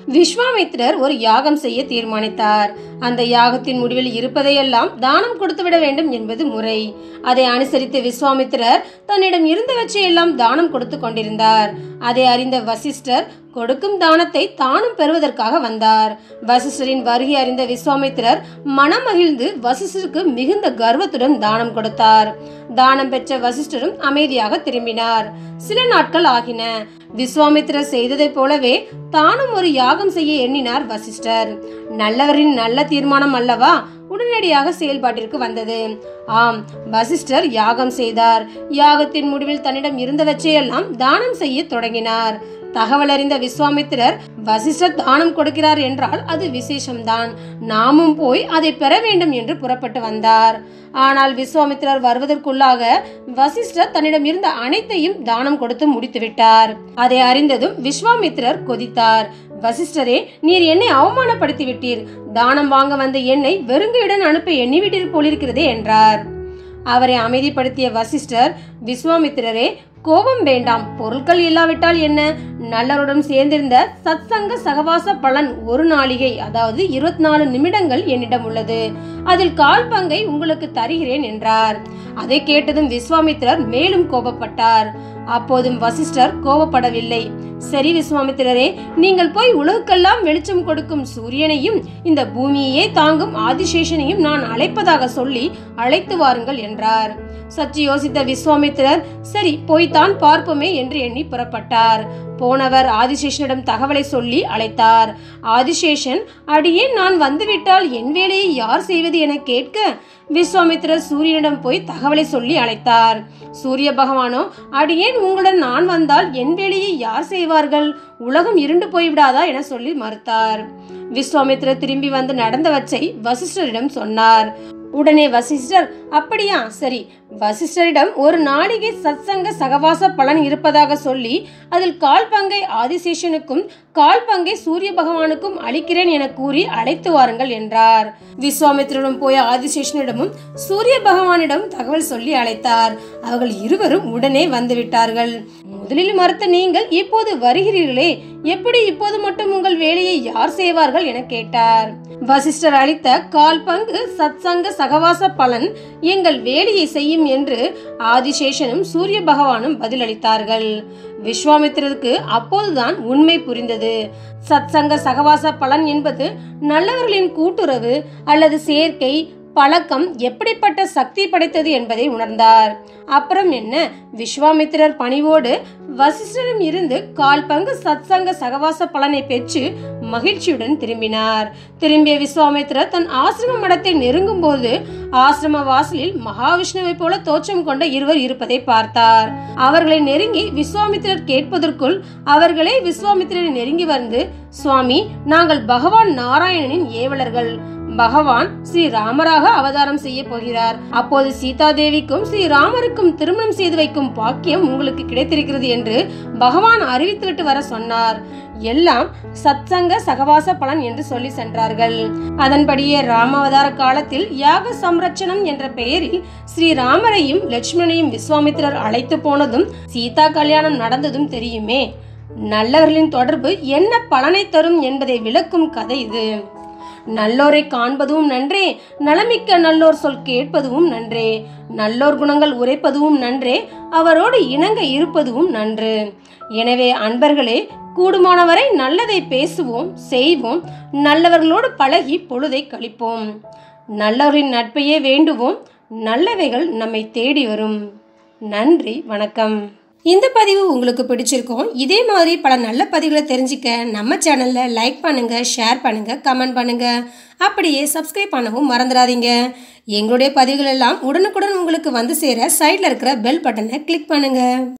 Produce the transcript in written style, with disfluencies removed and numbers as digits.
விஸ்வாமித்திரர் ஒரு யாகம் செய்ய தீர்மானித்தார். அந்த யாகத்தின் முடிவில் இருப்பதையெல்லாம் தானம் கொடுத்துவிட வேண்டும் என்பது முறை. அதை அனுசரித்து விஸ்வாமித்திரர் தன்னிடம் இருந்தவற்றையெல்லாம் தானம் கொடுத்து கொண்டிருந்தார். அதை அறிந்த வசிஷ்டர் கொடுக்கும் தானத்தை தானும் பெறுவதற்காக வந்தார். வசிஷ்டரின் வருகை அறிந்த விஸ்வாமித்திரர் மனம் மகிழ்ந்து வசிஷ்டருக்கு மிகுந்த கர்வத்துடன் தானம் கொடுத்தார். தானம் பெற்ற வசிஷ்டரும் அமைதியாக திரும்பினார். சில நாட்கள் ஆகின. விஸ்வாமித்திரர் செய்ததை போலவே தானும் ஒரு யாகம் செய்ய எண்ணினார் வசிஷ்டர். நல்லவரின் நல்ல தீர்மானம் அல்லவா உடனடியாக செயல்பாட்டிற்கு வந்தது. ஆம், வசிஷ்டர் யாகம் செய்தார். யாகத்தின் முடிவில் தன்னிடம் இருந்தவற்றையெல்லாம் தானம் செய்ய தொடங்கினார். தகவல் அறிந்த விஸ்வாமித்திரர், வசிஷ்டர் தானம் கொடுக்கிறார் என்றால் அது விசேஷம்தான், நாமும் போய் அதை பெற வேண்டும் என்று புறப்பட்டு வந்தார். ஆனால் விஸ்வாமித்திரர் வருவதற்குள்ளாக வசிஷ்டர் தன்னிடம் இருந்த அனைத்தையும் தானம் கொடுத்து முடித்து விட்டார். அதை அறிந்ததும் விஸ்வாமித்திரர் கொதித்தார். வசிஷ்டரே, நீர் என்னை அவமானப்படுத்தி விட்டீர். தானம் வாங்க வந்த என்னை வெறுங்கையுடன் அனுப்ப எண்ணிவிட்டீர் போலிருக்கிறதே என்றார். அவரை அமைதிப்படுத்திய வசிஷ்டர், விஸ்வாமித்திரரே, கோபம் வேண்டாம். பொருட்கள் இல்லாவிட்டால் என்ன, நல்லருடன் சேர்ந்திருந்த சத்சங்க சகவாச பலன் ஒரு நாளிகை, அதாவது 24 நிமிடங்கள் என்னிடம் உள்ளது. அதில் கால் பங்கை உங்களுக்கு தருகிறேன் என்றார். அதை கேட்டதும் விஸ்வாமித்திரர் மேலும் கோபப்பட்டார். அப்போதும் வசிஷ்டர் கோபப்படவில்லை. சரி விஸ்வாமித்திரரே, நீங்கள் போய் உலகுக்கெல்லாம் வெளிச்சம் கொடுக்கும் சூரியனையும் இந்த பூமியே தாங்கும் ஆதிசேஷனையும் நான் அழைப்பதாக சொல்லி அழைத்து வாருங்கள் என்றார். சற்று யோசித்த விஸ்வாமித்திரர், சரி போய்தான் பார்ப்போமே என்று எண்ணி புறப்பட்டார். போனவர் ஆதிசேஷனிடம் தகவலை சொல்லி அழைத்தார். ஆதிசேஷன், அடியேன் நான் வந்துவிட்டால் என் வேலையை யார் செய்வது என கேட்க விஸ்வாமித்திரர் சூரியனிடம் போய் தகவலை சொல்லி அழைத்தார். சூரிய பகவானோ, அடியேன் உங்களுடன் நான் வந்தால் என் வேலையை யார் செய்வார்கள், உலகம் இருண்டு போய்விடாதா என சொல்லி மறுத்தார். விஸ்வாமித்திரர் திரும்பி வந்து நடந்தவற்றை வசிஷ்டரிடம் சொன்னார். உடனே வசிஷ்டர், அப்படியா, சரி. வசிஷ்டரிடம் ஒரு நாளிகை சத்சங்க சகவாச பலன் இருப்பதாக சொல்லி அதில் கால் பங்கை ஆதிசேஷனுக்கும் கால் பங்கை சூரிய பகவானுக்கும் அளிக்கிறேன் என கூறி அழைத்து வாருங்கள் என்றார். விஸ்வாமித்திரனும் போய் ஆதிசேஷனிடமும் சூரிய பகவானிடம் தகவல் சொல்லி அழைத்தார். அவர்கள் இருவரும் உடனே வந்து விட்டார்கள். முதலில் மறுத்த நீங்கள் இப்போது வருகிறீர்களே, எப்படி இப்போது மட்டும் உங்கள் வேலையை யார் செய்வார்கள் என கேட்டார். வசிஷ்டர் அளித்த கால் பங்கு சத்சங்க சகவாச பலன் எங்கள் வேலையை செய்யும் என்று ஆதிசேஷனும் சூரிய பகவானும் பதிலளித்தார்கள். விஸ்வாமித்திரருக்கு அப்போதுதான் உண்மை புரிந்தது. சத்சங்க சகவாச பலன் என்பது நல்லவர்களின் கூட்டுறவு அல்லது சேர்க்கை பழக்கம் எப்படிப்பட்ட சக்தி படைத்தது என்பதை உணர்ந்தார். அப்புறம் என்ன, விஸ்வாமித்திரர் பணிவோடு வசிஷ்டரிடம் இருந்து கால் பங்கு சத்சங்க சகவாச பலனை பெற்று மகிழ்ச்சியுடன் திரும்பினார். திரும்பிய விஸ்வாமித்திரர் தன் ஆசிரம மடத்தை நெருங்கும் போது ஆசிரம வாசலில் மகாவிஷ்ணுவை போல தோற்றம் கொண்ட இருவர் இருப்பதை பார்த்தார். அவர்களை நெருங்கி விஸ்வாமித்திரர் கேட்பதற்குள் அவர்களே விஸ்வாமித்திரரை நெருங்கி வந்து, சுவாமி, நாங்கள் பகவான் நாராயணனின் ஏவலர்கள். பகவான் ஸ்ரீ ராமராக அவதாரம் செய்ய போகிறார். அப்போது சீதா தேவிக்கும் ஸ்ரீ ராமருக்கும் திருமணம் செய்து வைக்கும் பாக்கியம் உங்களுக்கு கிடைத்திருக்கிறது என்று பகவான் அறிவித்துவிட்டு வர சொன்னார். எல்லாம் சத்சங்க சகவாச பலன் என்று சொல்லி சென்றார்கள். அதன்படியே ராமாவதார காலத்தில் யாக சம்ரட்சணம் என்ற பெயரில் ஸ்ரீ ராமரையும் லட்சுமணனையும் விஸ்வாமித்திரர் அழைத்து போனதும் சீதா கல்யாணம் நடந்ததும் தெரியுமே. நல்லவர்களின் தொடர்பு என்ன பலனை தரும் என்பதை விளக்கும் கதை இது. நல்லோரை காண்பதும் நன்றே, நலமிக்க நல்லோர் சொல் கேட்பதும் நன்றே, நல்லோர் குணங்கள் உரைப்பதும் நன்றே, அவரோடு இணங்க இருப்பதும் நன்று. எனவே அன்பர்களே, கூடுமானவரை நல்லதை பேசுவோம், செய்வோம், நல்லவர்களோடு பழகி பொழுதை கழிப்போம். நல்லவரின் நட்பையே வேண்டுவோம், நல்லவைகள் நம்மை தேடி வரும். நன்றி, வணக்கம். இந்த பதிவு உங்களுக்கு பிடிச்சிருக்கும். இதே மாதிரி பல நல்ல பதிவுகளை தெரிஞ்சுக்க நம்ம சேனல்ல லைக் பண்ணுங்க, ஷேர் பண்ணுங்க, கமெண்ட் பண்ணுங்க. அப்படியே சப்ஸ்கிரைப் பண்ணவும் மறந்துடாதீங்க. எங்களுடைய பதிவுகள் எல்லாம் உடனுக்குடன் உங்களுக்கு வந்து சேர சைட்ல இருக்கிற பெல் பட்டனை கிளிக் பண்ணுங்க.